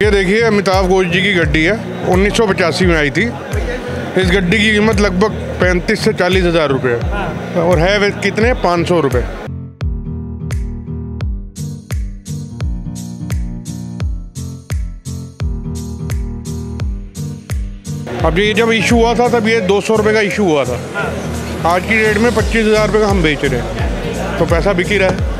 ये देखिए अमिताभ घोष जी की गड्डी है, 1985 में आई थी। इस गड्डी की कीमत लगभग 35 से 40 हज़ार रुपये है और है कितने 500 रुपये। अब ये जब इशू हुआ था तब ये 200 रुपये का इशू हुआ था। आज की डेट में 25 हज़ार रुपये का हम बेच रहे हैं, तो पैसा बिक ही रहा है।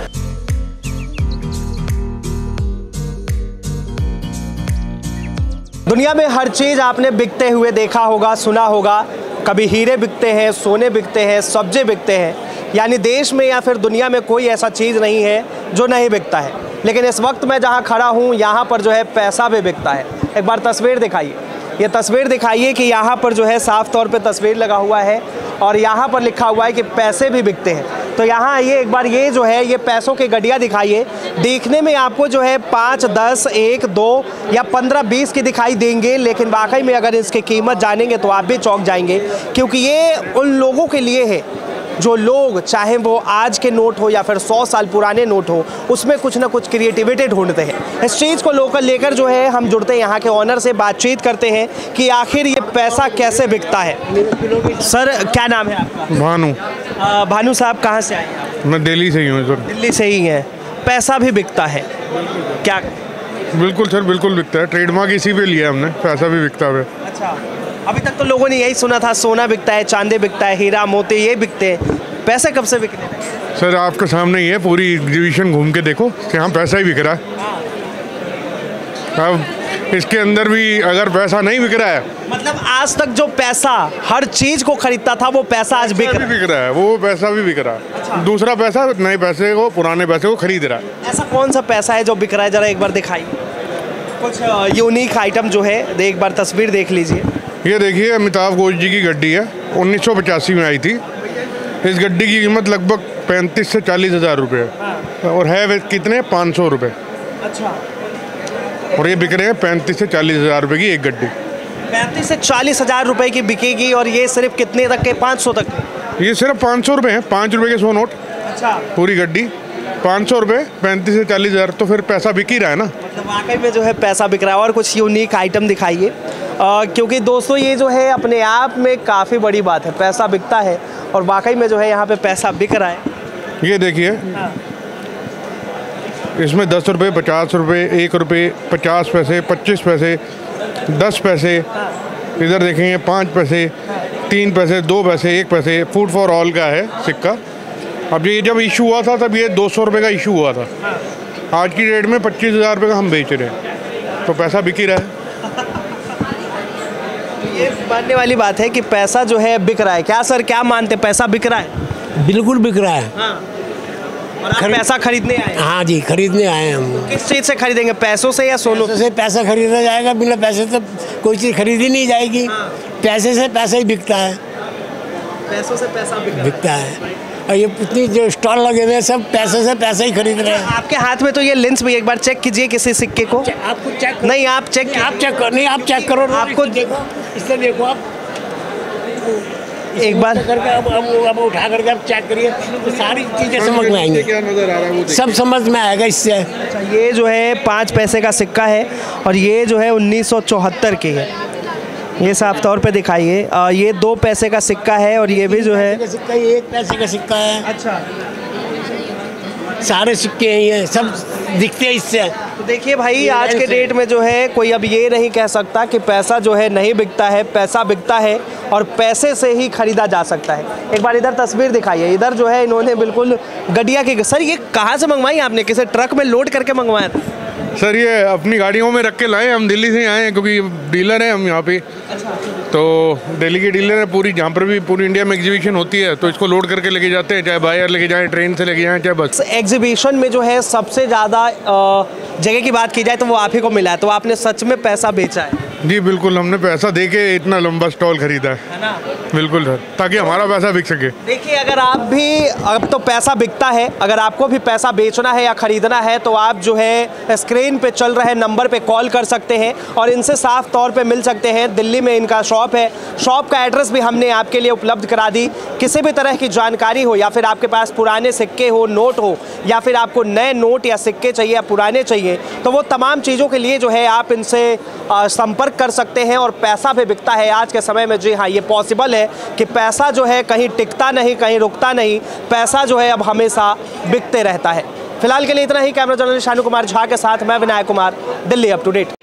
दुनिया में हर चीज़ आपने बिकते हुए देखा होगा, सुना होगा। कभी हीरे बिकते हैं, सोने बिकते हैं, सब्जी बिकते हैं। यानी देश में या फिर दुनिया में कोई ऐसा चीज़ नहीं है जो नहीं बिकता है। लेकिन इस वक्त मैं जहां खड़ा हूं यहाँ पर जो है पैसा भी बिकता है। एक बार तस्वीर दिखाइए, ये तस्वीर दिखाइए कि यहाँ पर जो है साफ तौर पे तस्वीर लगा हुआ है और यहाँ पर लिखा हुआ है कि पैसे भी बिकते हैं। तो यहाँ आइए एक बार, ये जो है ये पैसों की गड्डियाँ दिखाइए। देखने में आपको जो है 5, 10, 1, 2 या 15, 20 की दिखाई देंगे, लेकिन वाकई में अगर इसकी कीमत जानेंगे तो आप भी चौंक जाएंगे, क्योंकि ये उन लोगों के लिए है जो लोग, चाहे वो आज के नोट हो या फिर 100 साल पुराने नोट हो, उसमें कुछ ना कुछ क्रिएटिविटी ढूंढते हैं। इस चीज़ को लोकल लेकर जो है हम जुड़ते हैं, यहाँ के ऑनर से बातचीत करते हैं कि आखिर ये पैसा कैसे बिकता है। सर क्या नाम है आपका? भानु। भानु साहब कहाँ से आए हैं? मैं दिल्ली से ही हूँ सर। दिल्ली से ही हैं। पैसा भी बिकता है क्या? बिल्कुल सर, बिल्कुल बिकता है। ट्रेडमार्क इसी पे लिया हमने, पैसा भी बिकता है। अच्छा, अभी तक तो लोगों ने यही सुना था सोना बिकता है, चांदी बिकता है, हीरा मोती ये बिकते हैं। पैसे कब से बिकने लगे? सर आपके सामने ही है, पूरी एग्जीबिशन घूम के देखो कि यहाँ पैसा ही बिक रहा है। अब इसके अंदर भी अगर पैसा नहीं बिक रहा है, मतलब आज तक जो पैसा हर चीज को खरीदता था वो पैसा आज बिक रहा है, वो पैसा भी बिक रहा है। अच्छा। दूसरा पैसा नए पैसे को, पुराने पैसे को खरीद रहा है। ऐसा कौन सा पैसा है जो बिक रहा है? जरा एक बार दिखाइए कुछ यूनिक आइटम जो है। एक बार तस्वीर देख लीजिए। ये देखिए अमिताभ घोष जी की गड्डी है, 1985 में आई थी। इस गड्डी की कीमत लगभग 35 से 40 हज़ार रुपये है और है कितने 500 रुपये। अच्छा। और ये बिक रहे हैं 35 से 40 हज़ार रुपये की एक गड्डी। 35 से 40 हज़ार रुपये की बिकेगी और ये सिर्फ कितने तक के? 500 तक के? ये सिर्फ 500 रुपये हैं, 5 रुपये के 100 नोट। अच्छा। पूरी गड्डी 500 रुपये, 35 से 40 हज़ार, तो फिर पैसा बिक ही रहा है ना। मतलब वाकई में जो है पैसा बिक रहा है। और कुछ यूनिक आइटम दिखाइए, क्योंकि दोस्तों ये जो है अपने आप में काफ़ी बड़ी बात है। पैसा बिकता है और वाकई में जो है यहाँ पे पैसा बिक रहा है। ये देखिए। हाँ। इसमें 10 रुपये, 50 रुपये, 1 रुपये, 50 पैसे, 25 पैसे, 10 पैसे। हाँ। इधर देखेंगे 5 पैसे, 3 पैसे, 2 पैसे, 1 पैसे। फूड फॉर ऑल का है सिक्का। अब ये जब इशू हुआ था तब ये 200 रुपये का इशू हुआ था। हाँ। आज की डेट में 25 हज़ार रुपये का हम बेच रहे हैं, तो पैसा बिक ही रहा है। ये मानने वाली बात है कि पैसा जो है बिक रहा है। क्या सर, क्या मानते, पैसा बिक रहा है? बिल्कुल बिक रहा है। हाँ। और आप पैसा खरीदने आए? हाँ जी, खरीदने आए हैं हम। किस चीज़ से खरीदेंगे, पैसों से या सोनों से? पैसा खरीदा जाएगा, बिना पैसे से कोई चीज़ खरीदी नहीं जाएगी। हाँ। पैसे से पैसा ही बिकता है। पैसों से पैसा बिकता है। और ये इतनी जो स्टॉल लगे हुए हैं सब पैसे से पैसा ही खरीद रहे हैं। आपके हाथ में तो ये लेंस भी, एक बार चेक कीजिए किसी सिक्के को। आपको चेक नहीं, आप चेक करो। नहीं, आप चेक करो। आपको देखो, इससे देखो आप एक बार करके अब उठा करके आप चेक करिए, तो सारी चीज़ें समझ में आएंगी। क्या नजर आ रहा है सब समझ में आएगा इससे। अच्छा, ये जो है 5 पैसे का सिक्का है और ये जो है 1974 की है। ये साफ तौर पे दिखाइए। ये 2 पैसे का सिक्का है और ये भी जो है सिक्का, 1 पैसे का सिक्का है। अच्छा, सारे सिक्के हैं, ये सब दिखते हैं इससे। तो देखिए भाई, आज के डेट में जो है कोई अब ये नहीं कह सकता कि पैसा जो है नहीं बिकता है। पैसा बिकता है और पैसे से ही खरीदा जा सकता है। एक बार इधर तस्वीर दिखाइए। इधर जो है इन्होंने बिल्कुल गड्डिया की। सर ये कहाँ से मंगवाई आपने? किसी ट्रक में लोड करके मंगवाया था? सर ये अपनी गाड़ियों में रख के लाए, हम दिल्ली से आए हैं क्योंकि डीलर हैं हम यहाँ पे। अच्छा। तो दिल्ली के डीलर है पूरी, जहाँ पर भी पूरी इंडिया में एग्जीबिशन होती है तो इसको लोड करके लेके जाते हैं, चाहे बायर लेके जाएं, ट्रेन से लेके जाएं, चाहे बस। एग्जीबिशन में जो है सबसे ज़्यादा जगह की बात की जाए तो वो आप ही को मिला है, तो आपने सच में पैसा बेचा है। जी बिल्कुल, हमने पैसा दे के इतना लंबा स्टॉल खरीदा है ना। बिल्कुल सर, ताकि हमारा पैसा बिक सके। देखिए, अगर आप भी, अब तो पैसा बिकता है, अगर आपको भी पैसा बेचना है या खरीदना है तो आप जो है स्क्रीन पे चल रहे नंबर पे कॉल कर सकते हैं और इनसे साफ तौर पे मिल सकते हैं। दिल्ली में इनका शॉप है, शॉप का एड्रेस भी हमने आपके लिए उपलब्ध करा दी। किसी भी तरह की जानकारी हो या फिर आपके पास पुराने सिक्के हो, नोट हो, या फिर आपको नए नोट या सिक्के चाहिए या पुराने चाहिए, तो वो तमाम चीज़ों के लिए जो है आप इनसे संपर्क कर सकते हैं और पैसा भी बिकता है आज के समय में। जी हाँ, ये पॉसिबल है कि पैसा जो है कहीं टिकता नहीं, कहीं रुकता नहीं, पैसा जो है अब हमेशा बिकते रहता है। फिलहाल के लिए इतना ही। कैमरा जर्नलिस्ट शानू कुमार झा के साथ मैं Vinayak Kumar, Delhi up to date.